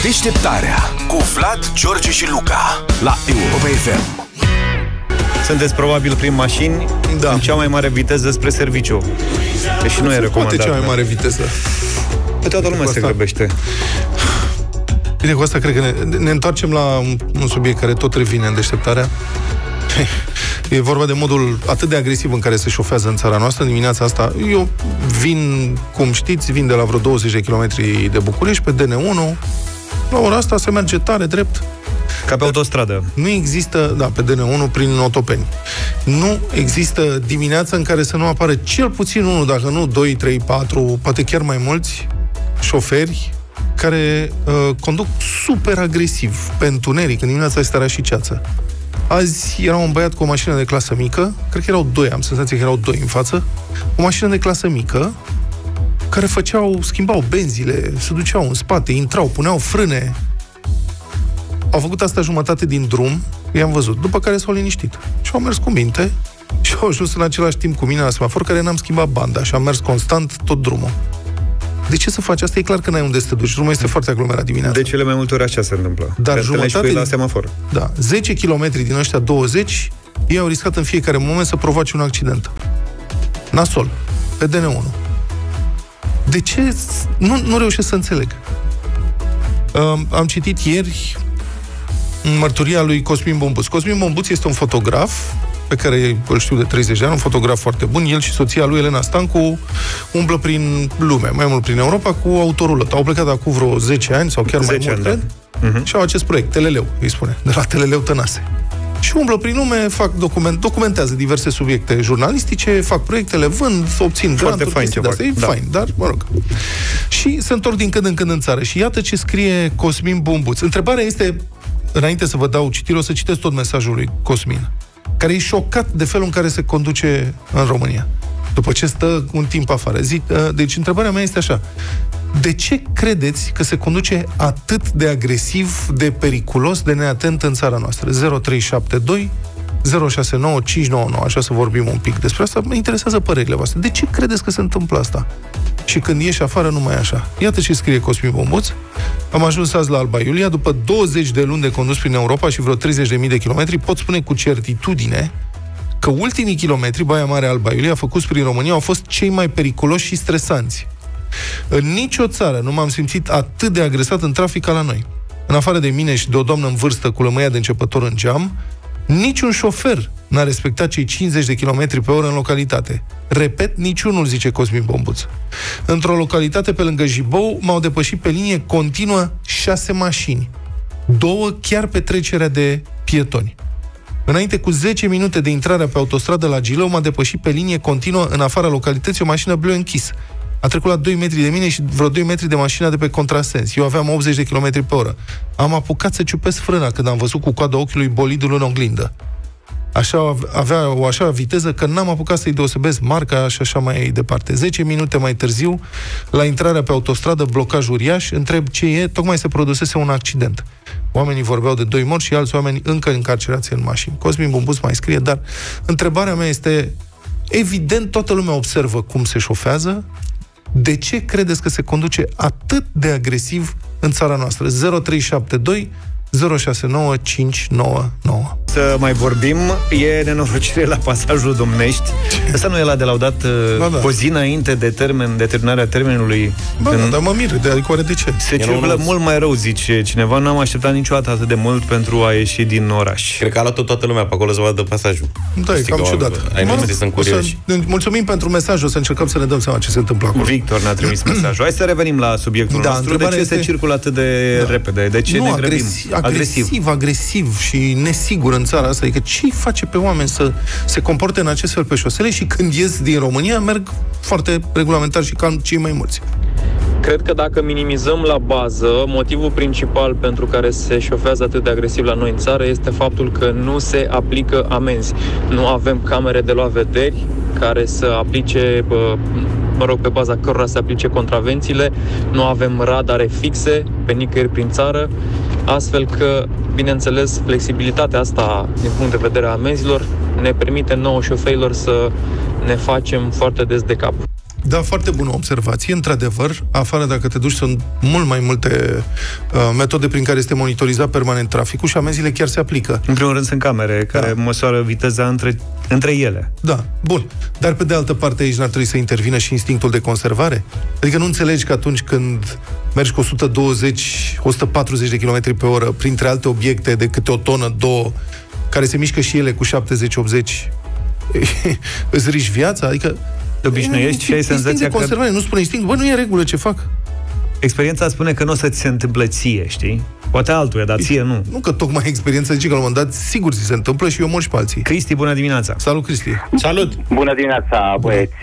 Deșteptarea cu Vlad, George și Luca la Europa FM. Sunteți probabil prin mașini în cea mai mare viteză spre serviciu. Deși nu e recomandat. Poate cea mai mare viteză. Toată lumea se grăbește. Bine, cu asta cred că ne întoarcem la un subiect care tot revine în deșteptarea. E vorba de modul atât de agresiv în care se șofează în țara noastră. Dimineața asta, eu vin, cum știți, vin de la vreo 20 de kilometri de București, pe DN1. La ora asta se merge tare, drept. Ca pe autostradă. Nu există, pe DN1 prin Otopeni. Nu există dimineața în care să nu apară cel puțin unul, dacă nu 2, 3, 4, poate chiar mai mulți șoferi care conduc super agresiv pe întuneric, în dimineața este era și ceață. Azi era un băiat cu o mașină de clasă mică, cred că erau doi, am senzația că erau doi în față, o mașină de clasă mică, care schimbau benzile, se duceau în spate, intrau, puneau frâne. Au făcut asta jumătate din drum, i-am văzut, după care s-au liniștit. Și au mers cu minte și au ajuns în același timp cu mine la semafor, care n-am schimbat banda și am mers constant tot drumul. De ce să faci asta? E clar că n-ai unde să te duci. Drumul este foarte aglomerat dimineața. De cele mai multe ori așa se întâmplă. Dar jumătate la semafor. 10 km din ăștia 20, ei au riscat în fiecare moment să provoace un accident. Nasol, pe DN1. De ce? Nu reușesc să înțeleg. Am citit ieri mărturia lui Cosmin Bombuț. Cosmin Bombuț este un fotograf pe care îl știu de 30 de ani, un fotograf foarte bun. El și soția lui, Elena Stancu, umblă prin lume, mai mult prin Europa, cu autorulă. Au plecat acum vreo 10 ani, sau chiar mai mult, cred, și au acest proiect, Teleleu, îi spune, de la Teleleu Tănase. Și umblă prin lume, documentează diverse subiecte jurnalistice, fac proiectele, vând, obțin granturi, chestii de astea. E fain, dar, mă rog. Și se întorc din când în când în țară. Și iată ce scrie Cosmin Bombuț. Întrebarea este, înainte să vă dau citire, o să citesc tot mesajul lui Cosmin, care e șocat de felul în care se conduce în România, după ce stă un timp afară. Deci, întrebarea mea este așa: de ce credeți că se conduce atât de agresiv, de periculos, de neatent în țara noastră? 0372 069599. Așa să vorbim un pic despre asta. Mă interesează părerile voastre. De ce credeți că se întâmplă asta? Și când ieși afară, nu mai e așa. Iată ce scrie Cosmin Bombuț. Am ajuns azi la Alba Iulia. După 20 de luni de condus prin Europa și vreo 30.000 de kilometri, pot spune cu certitudine că ultimii kilometri, Baia Mare Alba Iulia, făcuți prin România, au fost cei mai periculoși și stresanți. În nicio țară nu m-am simțit atât de agresat în trafic ca la noi. În afară de mine și de o doamnă în vârstă cu lămâia de începător în geam, niciun șofer n-a respectat cei 50 de km pe oră în localitate. Repet, niciunul, zice Cosmin Bombuț. Într-o localitate pe lângă Jibou m-au depășit pe linie continuă 6 mașini. 2 chiar pe trecerea de pietoni. Înainte cu 10 minute de intrarea pe autostradă la Gilău, m-a depășit pe linie continuă în afara localității o mașină bleu închis. A trecut la 2 metri de mine și vreo 2 metri de mașina de pe contrasens. Eu aveam 80 de km pe oră. Am apucat să ciupesc frâna când am văzut cu coada ochiului bolidul în oglindă. Avea o așa viteză că n-am apucat să-i deosebesc marca și așa mai departe. 10 minute mai târziu, la intrarea pe autostradă, blocaj uriaș, întreb ce e, tocmai se produsese un accident. Oamenii vorbeau de 2 morți și alți oameni încă încarcerați în mașini. Cosmin Bombuț mai scrie, dar întrebarea mea este, evident toată lumea observă cum se șofează. De ce credeți că se conduce atât de agresiv în țara noastră? 0372 069599. Să mai vorbim, e nenorocire la pasajul Domnești. Asta nu e la de laudat o zi înainte de terminarea termenului? Dar mă mir, adică oare de ce? Se circulă mult mai rău, zice cineva. N-am așteptat niciodată atât de mult pentru a ieși din oraș. Cred că a luat toată lumea pe acolo să vadă pasajul. Da, e cam ciudat. Sunt curioși. Mulțumim pentru mesaj, o să încercăm să ne dăm seama ce se întâmplă acolo. Victor ne-a trimis mesajul. Hai să revenim la subiectul nostru. De ce se circulă atât de repede? De ce ne grăbim? Agresiv și nesigur în țara asta. Adică ce face pe oameni să se comporte în acest fel pe șosele și când ies din România merg foarte regulamentar și calm cei mai mulți? Cred că dacă minimizăm la bază, motivul principal pentru care se șofează atât de agresiv la noi în țară este faptul că nu se aplică amenzi. Nu avem camere de luat vederi care să aplice, pe baza cărora se aplice contravențiile, nu avem radare fixe pe nicăieri prin țară, astfel că, bineînțeles, flexibilitatea asta, din punct de vedere a amenzilor, ne permite nouă șoferilor să ne facem foarte des de cap. Da, foarte bună observație. Într-adevăr, afară dacă te duci, sunt mult mai multe metode prin care este monitorizat permanent traficul și amenziile chiar se aplică. În primul rând sunt camere care măsoară viteza între ele. Da, bun. Dar pe de altă parte aici n-ar trebui să intervină și instinctul de conservare? Adică nu înțelegi că atunci când mergi cu 120-140 de km pe oră printre alte obiecte de câte o tonă, două, care se mișcă și ele cu 70-80, îți riști viața? Adică obișnuiești și ai senzația că... conservare, nu spune instinct, bă, nu e în regulă ce fac. Experiența spune că nu o să ți se întâmple ție, știi? Poate altuia, dar ție nu. Nu că tocmai experiența zice că la un moment dat sigur ți se întâmplă și eu mor și pe alții. Cristi, bună dimineața! Salut, Cristi! Salut! Bună dimineața, băieți!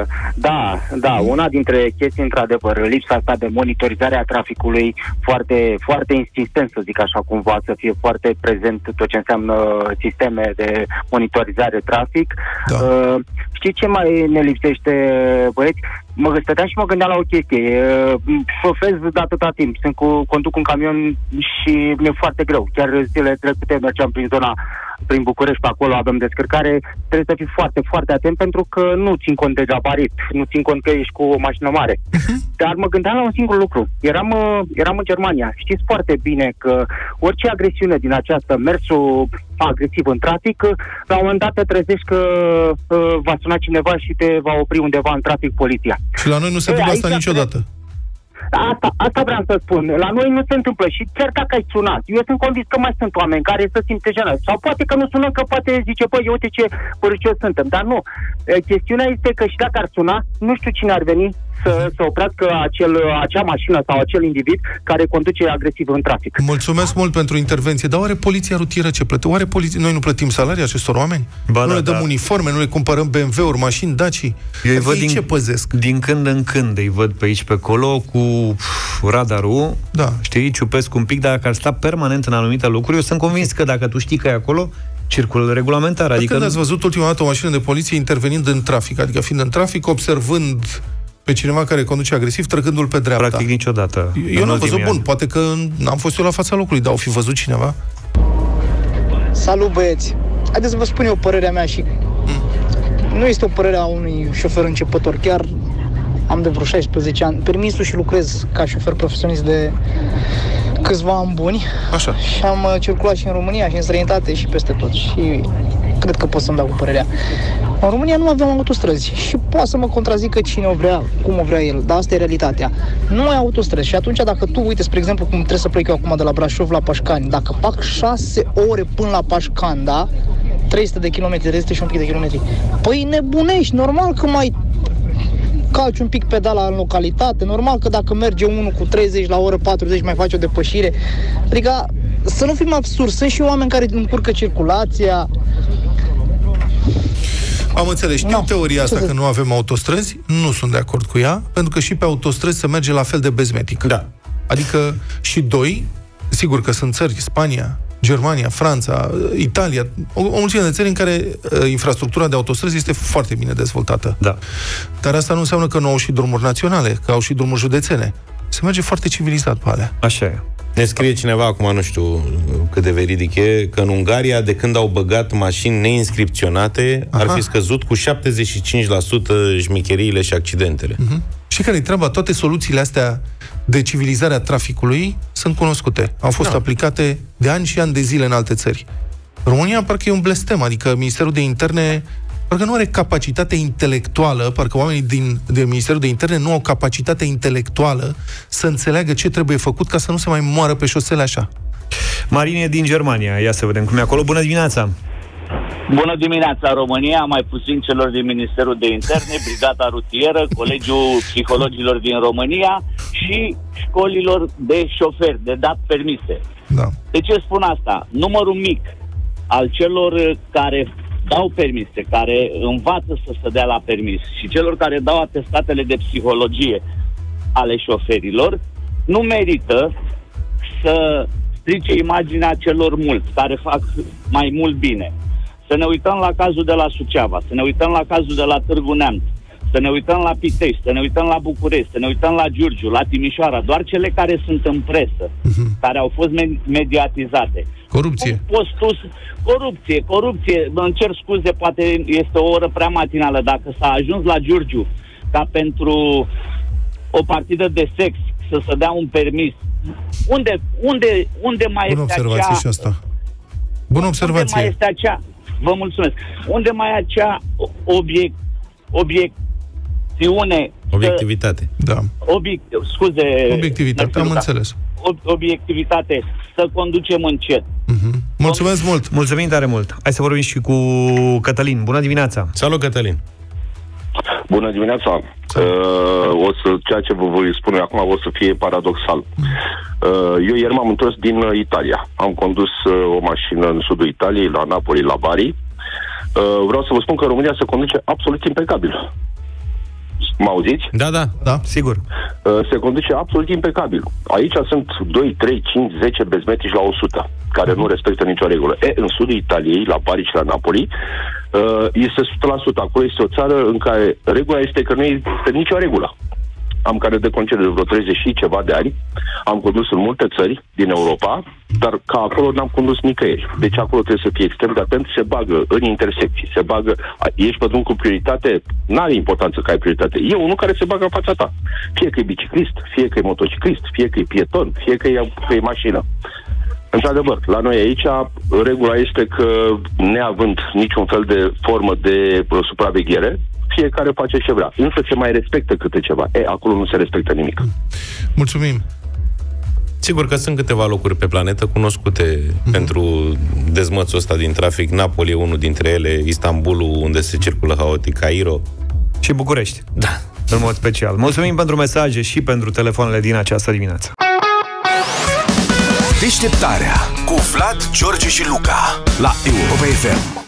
Da, una dintre chestii, într-adevăr, lipsa asta de monitorizare a traficului, foarte, foarte insistent, să zic așa cumva, să fie foarte prezent tot ce înseamnă sisteme de monitorizare trafic. Da. Știi ce mai ne lipsește, băieți? Mă stăteam și mă gândeam la o chestie. Șofez de atâta timp. Conduc un camion și mi-e foarte greu. Chiar zilele trecute mergeam prin București, pe acolo avem descărcare. Trebuie să fii foarte, foarte atent pentru că nu țin cont de gabarit, nu țin cont că ești cu o mașină mare. Dar mă gândeam la un singur lucru. Eram în Germania. Știți foarte bine că orice agresiune din această, mersul agresiv în trafic, la un moment dat te trezești că va suna cineva și te va opri undeva în trafic poliția. Și la noi nu se întâmplă asta niciodată. Asta vreau să spun. La noi nu se întâmplă și chiar dacă ai sunat, eu sunt convins că mai sunt oameni care se simte jenați. Sau poate că nu sună, că poate zice, păi, uite ce părâcios suntem. Dar nu. Chestiunea este că și dacă ar suna, nu știu cine ar veni să oprească acea mașină sau acel individ care conduce agresiv în trafic. Mulțumesc mult pentru intervenție. Dar oare poliția rutieră ce plătește? Noi nu plătim salarii acestor oameni? Nu le dăm uniforme, nu le cumpărăm BMW-uri, mașini, Daci? Eu îi văd ce păzesc? Din când în când îi văd pe aici, pe acolo, cu radarul, știi, ciupesc un pic, dar dacă ar sta permanent în anumite lucruri, eu sunt convins că dacă tu știi că e acolo, circulă regulamentar. Adică când ați văzut ultima dată o mașină de poliție intervenind în trafic, adică fiind în trafic, observând pe cineva care conduce agresiv, trăgându-l pe dreapta? Practic niciodată. Eu n-am văzut, bun, poate că n-am fost eu la fața locului, dar au fi văzut cineva? Salut, băieți! Haideți să vă spun eu părerea mea și... Nu este o părere a unui șofer începător, chiar am de vreo 16 ani permisul și lucrez ca șofer profesionist de câțiva ani buni. Așa. Și am circulat și în România și în străinătate și peste tot și cred că pot să-mi dau cu părerea. În România nu avem autostrăzi și poate să mă contrazică cine o vrea, cum o vrea el, dar asta e realitatea. Nu ai autostrăzi și atunci dacă tu, uite, spre exemplu, cum trebuie să plec eu acum de la Brașov la Pașcani, dacă fac 6 ore până la Pașcani, da? 300 de kilometri, 300 și un pic de kilometri. Păi nebunești, normal că mai calci un pic pedala în localitate, normal că dacă merge unul cu 30 la oră 40 mai face o depășire. Adică să nu fim absurzi, sunt și oameni care încurcă circulația. Am înțeles. Știu teoria asta că nu avem autostrăzi, nu sunt de acord cu ea, pentru că și pe autostrăzi se merge la fel de bezmetic. Da. Adică și doi, sigur că sunt țări, Spania, Germania, Franța, Italia, o mulțime de țări în care infrastructura de autostrăzi este foarte bine dezvoltată. Da. Dar asta nu înseamnă că nu au și drumuri naționale, că au și drumuri județene. Se merge foarte civilizat pe alea. Așa e. Ne scrie cineva, acum nu știu cât de veridic e, că în Ungaria, de când au băgat mașini neinscripționate, ar fi scăzut cu 75% șmicheriile și accidentele. Și care-i treaba? Toate soluțiile astea de civilizare a traficului sunt cunoscute. Au fost aplicate de ani și ani de zile în alte țări. România parcă e un blestem, adică Ministerul de Interne parcă nu are capacitate intelectuală, parcă oamenii din Ministerul de Interne nu au capacitate intelectuală să înțeleagă ce trebuie făcut ca să nu se mai moară pe șosele așa. Marine din Germania, ia să vedem cum e acolo. Bună dimineața! Bună dimineața, România, mai puțin celor din Ministerul de Interne, Brigada Rutieră, Colegiul Psihologilor din România și școlilor de șoferi, de dat permise. Da. De ce spun asta? Numărul mic al celor care dau permise, care învață să se dea la permis și celor care dau atestatele de psihologie ale șoferilor nu merită să strice imaginea celor mulți care fac mai mult bine. Să ne uităm la cazul de la Suceava, să ne uităm la cazul de la Târgu Neamț, să ne uităm la Pitești, să ne uităm la București, să ne uităm la Giurgiu, la Timișoara, doar cele care sunt în presă, care au fost mediatizate. Corupție. Corupție. Îmi cer scuze, poate este o oră prea matinală. Dacă s-a ajuns la Giurgiu ca pentru o partidă de sex să se dea un permis, unde mai Bună este observație acea... și asta. Bună observație. Unde mai este acea... Vă mulțumesc. Unde mai e acea obiectivitate. Da. Obiectivitate, am înțeles. Obiectivitate, să conducem încet. Mulțumesc mult! Mulțumim tare mult! Hai să vorbim și cu Cătălin. Bună dimineața! Salut, Cătălin! Bună dimineața! Ceea ce vă voi spune acum o să fie paradoxal. Eu ieri m-am întors din Italia. Am condus o mașină în sudul Italiei, la Napoli, la Bari. Vreau să vă spun că în România se conduce absolut impecabil. Mă auziți? Da, sigur. Se conduce absolut impecabil. Aici sunt 2, 3, 5, 10 bezmetici la 100, care nu respectă nicio regulă. În sudul Italiei, la Bari și la Napoli, este 100%. Acolo este o țară în care regula este că nu este nicio regulă. Am carnet de concediu de vreo 30 și ceva de ani, am condus în multe țări din Europa, dar ca acolo n-am condus nicăieri. Deci acolo trebuie să fie extrem de atent, se bagă în intersecții, se bagă, ești pe drum cu prioritate, n-are importanță că ai prioritate. E unul care se bagă în fața ta. Fie că e biciclist, fie că e motociclist, fie că e pieton, fie că e mașină. Într-adevăr, la noi aici, regula este că, neavând niciun fel de formă de supraveghere, fiecare face ce vrea. Însă se mai respectă câte ceva. Acolo nu se respectă nimic. Mulțumim! Sigur că sunt câteva locuri pe planetă cunoscute pentru dezmățul ăsta din trafic. Napoli e unul dintre ele, Istanbulul, unde se circulă haotic, Cairo. Și București. Da. În mod special. Mulțumim pentru mesaje și pentru telefoanele din această dimineață. Deșteptarea cu Vlad, George și Luca la Europa FM.